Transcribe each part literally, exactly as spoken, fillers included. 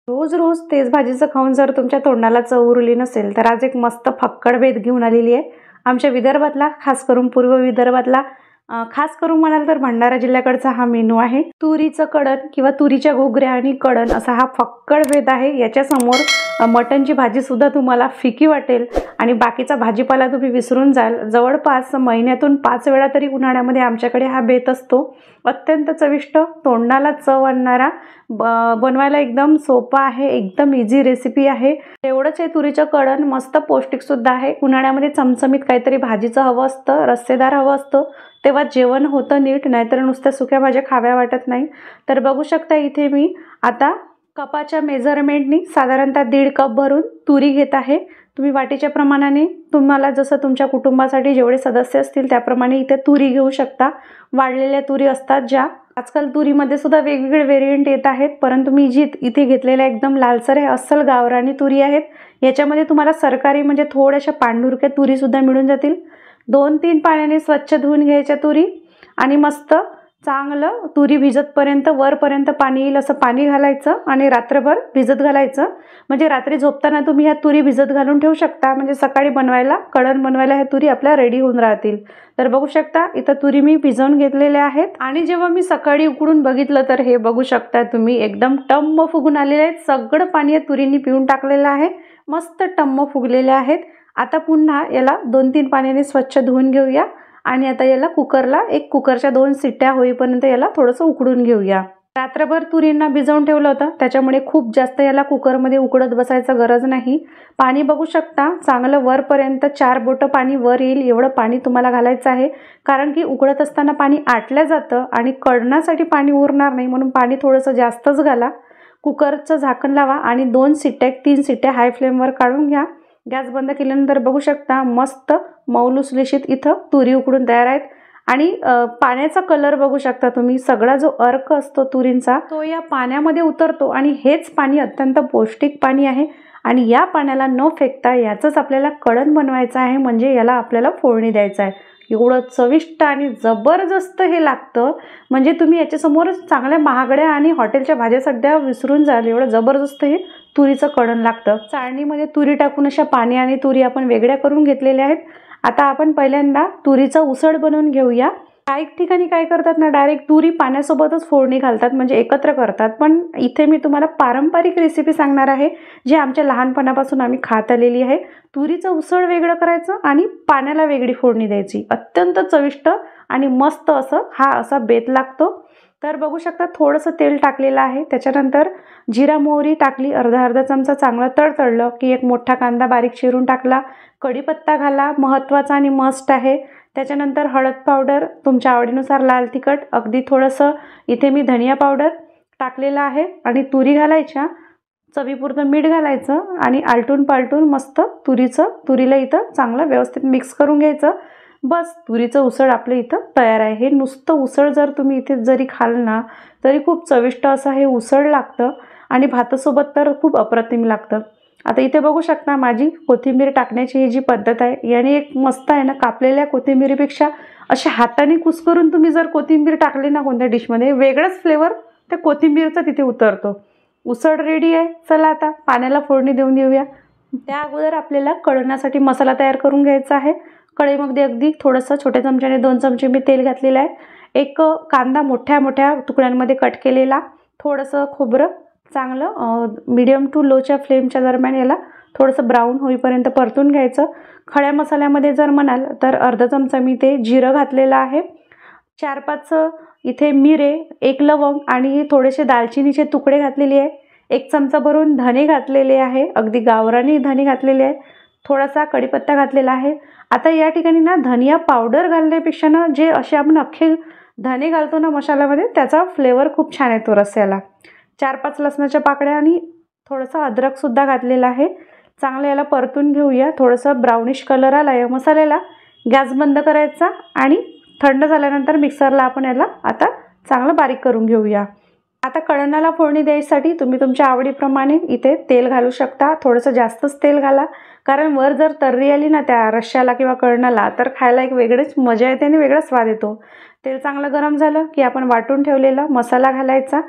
रोज रोज तेच भाजीचं खाऊन जर तुमच्या तोंडाला चव उरली नसेल तर आज एक मस्त फक्कड भेद घेऊन आलेली आहे आमच्या विदर्भातला, खास करून पूर्व विदर्भातला, खास करून म्हणाल तर भंडारा जिल्ह्याकडचा हा मेनू आहे। तुरीचं कडण किंवा तुरीच्या घुगऱ्या आणि कडण असा हा फक्कड भेद आहे। याच्या समोर मटणची भाजी सुद्धा तुम्हाला फिकी वाटेल आणि बाकीचा भाजीपाला तुम्ही विसरून जाल। जवळपास महिन्यातून पाच वेळा तरी उन्हाळ्यामध्ये आमच्याकडे हा बेत असतो। अत्यंत चविष्ट, तोंडाला चव आणणारा, बनवायला एकदम सोपा आहे, एकदम इझी रेसिपी आहे। एवढंच आहे, तुरीचं कडण मस्त पौष्टिक सुद्धा आहे। उन्हाळ्यामध्ये चमचमीत काहीतरी भाजीचं हवं असतं, रस्सेदार हवं असतं, तेव्हा जेवण होतं नीट, नाहीतर नुसत्या सुक्या भाज्या खाव्या वाटत नाही। तर बघू शकता इथे मी आता कपाच्या मेजरमेंटनी साधारणतः दीड कप भरून तुरी घेत आहे। तुम्ही वाटीच्या प्रमाणाने तुम्हाला जसं तुमच्या कुटुंबासाठी जेवढे सदस्य असतील त्याप्रमाणे इथे तुरी घेऊ शकता। वाळलेल्या तुरी असतात ज्या, आजकाल तुरीमध्ये सुद्धा वेगवेगळे व्हेरियंट येत आहेत, परंतु मी जी इथे घेतलेल्या एकदम लालसर आहे, अस्सल गावरानी तुरी आहेत। याच्यामध्ये तुम्हाला सरकारी म्हणजे थोड्याशा पांढुरक्या तुरी सुद्धा मिळून जातील। दोन तीन पाण्याने स्वच्छ धुवून घ्यायच्या तुरी आणि मस्त चांगलं तुरी भिजतपर्यंत, वरपर्यंत पाणी येईल असं पाणी घालायचं आणि रात्रभर भिजत घालायचं। म्हणजे रात्री झोपताना तुम्ही ह्या तुरी भिजत घालून ठेवू शकता, म्हणजे सकाळी बनवायला, कडण बनवायला ह्या तुरी आपल्या रेडी होऊन राहतील। तर बघू शकता इथं तुरी मी भिजवून घेतलेल्या आहेत आणि जेव्हा मी सकाळी उकडून बघितलं तर हे बघू शकता तुम्ही एकदम टम्म फुगून आलेले आहेत। सगळं पाणी या तुरींनी पिऊन टाकलेलं आहे, मस्त टम्म फुगलेले आहेत। आता पुन्हा याला दोन तीन पाण्याने स्वच्छ धुवून घेऊया आणि आता याला कुकरला एक कुकरच्या दोन शिट्ट्या होईपर्यंत याला थोडंसं उकडून घेऊया। रात्रभर तुरींना भिजवून ठेवलं होतं, त्याच्यामुळे खूप जास्त याला कुकरमध्ये उकडत बसायचं गरज नाही। पाणी बघू शकता चांगलं वरपर्यंत, चार बोटं पाणी वर येईल एवढं पाणी तुम्हाला घालायचं आहे, कारण की उकडत असताना पाणी आटलं जातं आणि कडण्यासाठी पाणी उरणार नाही, म्हणून पाणी थोडंसं जास्तच घाला। कुकरचं झाकण लावा आणि दोन शिट्ट्या, तीन शिट्ट्या हाय फ्लेमवर काढून घ्या। गॅस बंद केल्यानंतर बघू शकता मस्त मऊलुसलुशीत इथं तुरी उकडून तयार आहेत आणि पाण्याचा कलर बघू शकता तुम्ही। सगळा जो अर्क असतो तुरींचा तो या पाण्यामध्ये उतरतो आणि हेच पाणी अत्यंत पौष्टिक पाणी आहे आणि या पाण्याला न फेकता याचंच आपल्याला कडण बनवायचं आहे, म्हणजे याला आपल्याला फोडणी द्यायचं आहे। एवढं चविष्ट आणि जबरदस्त हे लागतं, म्हणजे तुम्ही याच्यासमोर चांगल्या महागड्या आणि हॉटेलच्या भाज्या सध्या विसरून जाल, एवढं जबरदस्त हे तुरीचं कडण लागतं। चाळणीमध्ये तुरी टाकून अशा पाणी आणि तुरी आपण वेगळ्या करून घेतलेल्या आहेत। आता आपण पहिल्यांदा तुरीचा उसळ बनवून घेऊया। काही ठिकाणी काय करतात ना, डायरेक्ट तुरी पाण्यासोबतच फोडणी घालतात, म्हणजे एकत्र करतात, पण इथे मी तुम्हाला पारंपरिक रेसिपी सांगणार आहे जी आमच्या लहानपणापासून आम्ही खात आलेली आहे। तुरीचं उसळ वेगळं करायचं आणि पाण्याला वेगळी फोडणी द्यायची, अत्यंत चविष्ट आणि मस्त असं हा असा बेत लागतो। तर बघू शकता थोडंसं तेल टाकलेलं आहे, त्याच्यानंतर जिरा मोहरी टाकली, अर्धा अर्धा चमचा चांगलं तडतडलं की एक मोठा कांदा बारीक चिरून टाकला, कढीपत्ता घाला, महत्त्वाचा आणि मस्ट आहे। त्याच्यानंतर हळद पावडर, तुमच्या आवडीनुसार लाल तिखट, अगदी थोडंसं इथे मी धनिया पावडर टाकलेलं आहे आणि तुरी घालायच्या, चवीपुरतं मीठ घालायचं आणि आलटून पालटून मस्त तुरीचं तुरीला इथं चांगलं व्यवस्थित मिक्स करून घ्यायचं। बस, तुरीचं उसळ आपलं इथं तयार आहे। हे नुसतं उसळ जर तुम्ही इथे जरी खाल ना तरी खूप चविष्ट असं हे उसळ लागतं आणि भातासोबत तर खूप अप्रतिम लागतं। आता इथे बघू शकता माझी कोथिंबीर टाकण्याची ही जी पद्धत आहे, याने एक मस्त आहे ना, कापलेल्या कोथिंबीरीपेक्षा अशा हाताने कुस्करून तुम्ही जर कोथिंबीर टाकली ना कोणत्या डिशमध्ये, वेगळाच फ्लेवर त्या कोथिंबीरचा तिथे उतरतो। उसळ रेडी आहे, चला आता पाण्याला फोडणी देऊन देऊया। त्या अगोदर आपल्याला कडण्यासाठी मसाला तयार करून घ्यायचा आहे। कढईमध्ये अगदी थोडंसं छोट्या चमच्याने दोन चमचे मी तेल घातलेलं आहे, एक कांदा मोठ्या मोठ्या तुकड्यांमध्ये कट केलेला, थोडंसं खोबरं चांगलं मीडियम टू लोच्या फ्लेमच्या दरम्यान याला थोडंसं ब्राऊन होईपर्यंत परतून घ्यायचं। खड्या मसाल्यामध्ये जर म्हणाल तर अर्धा चमचा मी ते जिरं घातलेलं आहे, चार पाच इथे मिरे, एक लवंग आणि थोडेसे दालचिनीचे तुकडे घातलेले आहे, एक चमचा भरून धने घातलेले आहे, अगदी गावरानी धने घातलेले आहे, थोडासा कढीपत्ता घातलेला आहे। आता या ठिकाणी ना धनिया पावडर घालण्यापेक्षा ना जे असे आपण अख्खे धने घालतो ना मसाल्यामध्ये, त्याचा फ्लेवर खूप छान येतो रस्स्याला। चार पाच लसणाच्या पाकळ्या आणि थोडंसं अद्रकसुद्धा घातलेलं आहे, चांगलं याला परतून घेऊया। थोडंसं ब्राउनिश कलर आला या मसाल्याला, गॅस बंद करायचा आणि थंड झाल्यानंतर मिक्सरला आपण याला आता चांगलं बारीक करून घेऊया। आता कडणाला फोडणी द्यायसाठी तुम्ही तुमच्या आवडीप्रमाणे इथे तेल घालू शकता, थोडंसं जास्तच तेल घाला, कारण वर जर तर्री आली ना त्या रश्श्याला किंवा कडणाला तर खायला एक वेगळीच मजा येते आणि वेगळा स्वाद येतो। तेल चांगलं गरम झालं की आपण वाटून ठेवलेला मसाला घालायचा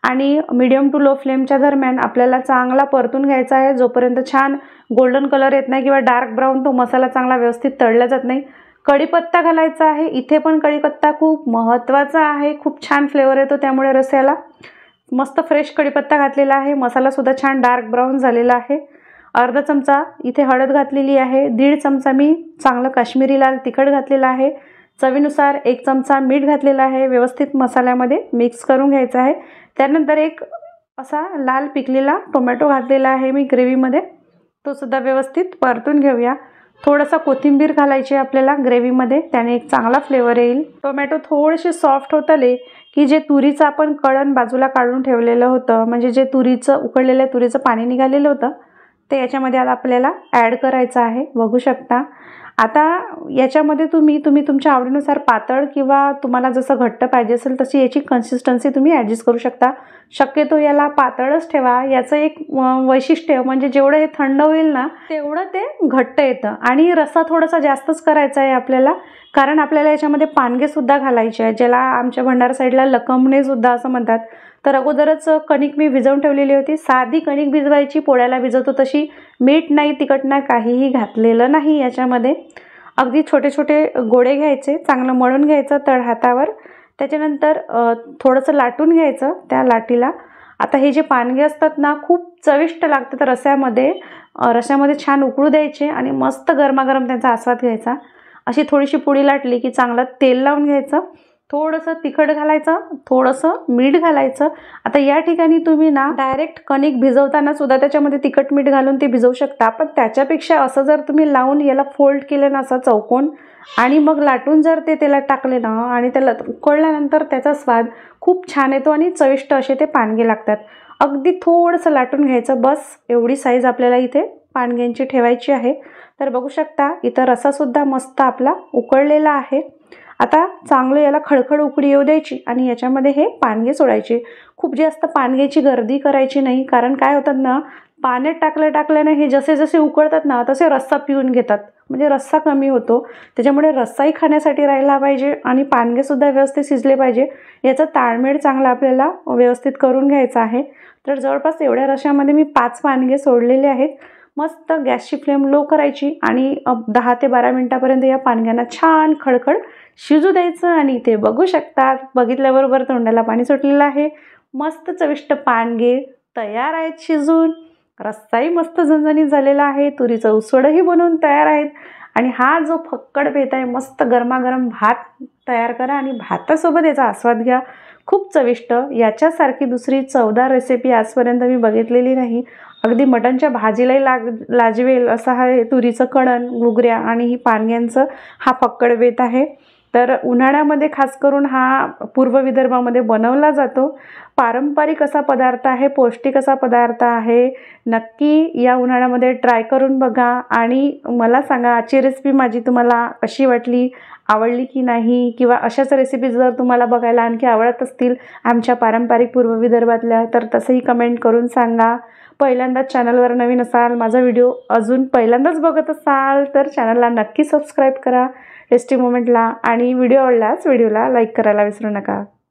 आणि मीडियम टू लो फ्लेमच्या दरम्यान आपल्याला चांगला परतून घ्यायचा आहे, जोपर्यंत छान गोल्डन कलर येत नाही किंवा डार्क ब्राऊन तो मसाला चांगला व्यवस्थित तळला जात नाही. कढीपत्ता घालायचा आहे. इथे पण कढीपत्ता खूप महत्त्वाचा आहे, खूप छान फ्लेवर येतो त्यामुळे रस्स्याला. मस्त फ्रेश कढीपत्ता घातलेला आहे. मसालासुद्धा छान डार्क ब्राऊन झालेला आहे. अर्धा चमचा इथे हळद घातलेली आहे. दीड चमचा मी चांगलं काश्मीरी लाल तिखट घातलेलं आहे. चवीनुसार एक चमचा मीठ घातलेलं आहे. व्यवस्थित मसाल्यामध्ये मिक्स करून घ्यायचं आहे. त्यानंतर एक असा लाल पिकलेला टोमॅटो घातलेला आहे मी ग्रेव्हीमध्ये, तो सुद्धा व्यवस्थित परतून घेऊया. थोडासा कोथिंबीर घालायची आपल्याला ग्रेव्हीमध्ये, त्याने एक चांगला फ्लेवर येईल. टोमॅटो थोडेसे सॉफ्ट होत आले की जे तुरीचं आपण कळण बाजूला काढून ठेवलेलं होतं, म्हणजे जे तुरीचं उकळलेल्या तुरीचं पाणी निघालेलं होतं ते याच्यामध्ये आता आपल्याला ॲड करायचं आहे. बघू शकता. आता याच्यामध्ये तुम्ही तुम्ही तुमच्या आवडीनुसार पातळ किंवा तुम्हाला जसं घट्ट पाहिजे असेल तशी याची कन्सिस्टन्सी तुम्ही ॲडजस्ट करू शकता. शक्यतो याला पातळच ठेवा. याचं एक वैशिष्ट्य म्हणजे जेवढं हे थंड होईल ना तेवढं ते घट्ट येतं. आणि रस्सा थोडासा जास्तच करायचा आहे आपल्याला, कारण आपल्याला याच्यामध्ये पानगेसुद्धा घालायचे आहे, ज्याला आमच्या भंडारा साईडला लकमणेसुद्धा असं म्हणतात. तर अगोदरच कणिक मी भिजवून ठेवलेली होती. साधी कणिक भिजवायची, पोळ्याला भिजवतो तशी. मीठ नाही, तिखट नाही, काहीही घातलेलं नाही याच्यामध्ये. अगदी छोटे छोटे गोळे घ्यायचे, चांगलं मळून घ्यायचं तळ हातावर. त्याच्यानंतर थोडंसं लाटून घ्यायचं त्या लाटीला. आता हे जे पानगे असतात ना खूप चविष्ट लागतात रस्स्यामध्ये. रस्स्यामध्ये छान उकळू द्यायचे आणि मस्त गरमागरम त्यांचा आस्वाद घ्यायचा. अशी थोडीशी पुडी लाटली की चांगलं तेल लावून घ्यायचं. थोडंसं तिखट घालायचं, थोडंसं मीठ घालायचं. आता या ठिकाणी तुम्ही ना डायरेक्ट कणिक भिजवताना सुद्धा त्याच्यामध्ये तिखट मीठ घालून ते भिजवू शकता, पण त्याच्यापेक्षा असं जर तुम्ही लावून याला फोल्ड केलं ना असं चौकोन आणि मग लाटून जर ते तेलात टाकले ना आणि त्याला उकळल्यानंतर त्याचा स्वाद खूप छान येतो आणि चविष्ट असे ते पानगे लागतात. अगदी थोडंसं लाटून घ्यायचं, बस एवढी साईज आपल्याला इथे पानग्यांची ठेवायची आहे. तर बघू शकता इथं रस्सासुद्धा मस्त आपला उकळलेला आहे. आता चांगलं याला खळखळ उकळी येऊ द्यायची आणि याच्यामध्ये हे पानगे सोडायचे. खूप जास्त पानग्याची गर्दी करायची नाही, कारण काय होतात ना पाण्यात टाकल्या टाकल्याने हे जसे जसे उकळतात ना तसे रस्सा पिऊन घेतात, म्हणजे रस्सा कमी होतो. त्याच्यामुळे रस्साही खाण्यासाठी राहिला पाहिजे आणि पानगेसुद्धा व्यवस्थित शिजले पाहिजे. याचा ताळमेळ चांगला आपल्याला व्यवस्थित करून घ्यायचा आहे. तर जवळपास एवढ्या रश्श्यामध्ये मी पाच पानगे सोडलेले आहेत. मस्त गॅसची फ्लेम लो करायची आणि दहा ते बारा मिनटापर्यंत या पानग्यांना छान खळखळ शिजू द्यायचं. आणि इथे बघू शकतात, बघितल्याबरोबर तोंडाला पाणी सुटलेलं आहे. मस्त चविष्ट पानगे तयार आहेत शिजून. रस्साही मस्त झणझणीत झालेला आहे. तुरीचं उसळही बनवून तयार आहेत. आणि हा जो फक्कड बेत आहे, मस्त गरमागरम भात तयार करा आणि भातासोबत याचा आस्वाद घ्या. खूप चविष्ट. याच्यासारखी दुसरी चवदार रेसिपी आजपर्यंत मी बघितलेली नाही. अगदी मटणच्या भाजीलाही लाग लाजवेल असा हा तुरीचं कणन, घुगऱ्या आणि ही पानग्यांचं हा फक्कड बेत आहे. तर उन्हाळ्यामध्ये खास करून हा पूर्व विदर्भामध्ये बनवला जातो. पारंपरिक असा पदार्थ आहे, पौष्टिक असा पदार्थ आहे. नक्की या उन्हाळ्यामध्ये ट्राय करून बघा आणि मला सांगा आजची रेसिपी माझी तुम्हाला कशी वाटली, आवडली की नाही, किंवा अशाच रेसिपीज जर तुम्हाला बघायला आणखी आवडत असतील आमच्या पारंपरिक पूर्व विदर्भातल्या तर तसंही कमेंट करून सांगा. पहिल्यांदाच चॅनलवर नवीन असाल, माझा व्हिडिओ अजून पहिल्यांदाच बघत असाल तर चॅनलला नक्की सबस्क्राईब करा टेस्टी मोमेंटला. आणि व्हिडिओ आवडल्यास व्हिडिओला लाईक करायला विसरू नका.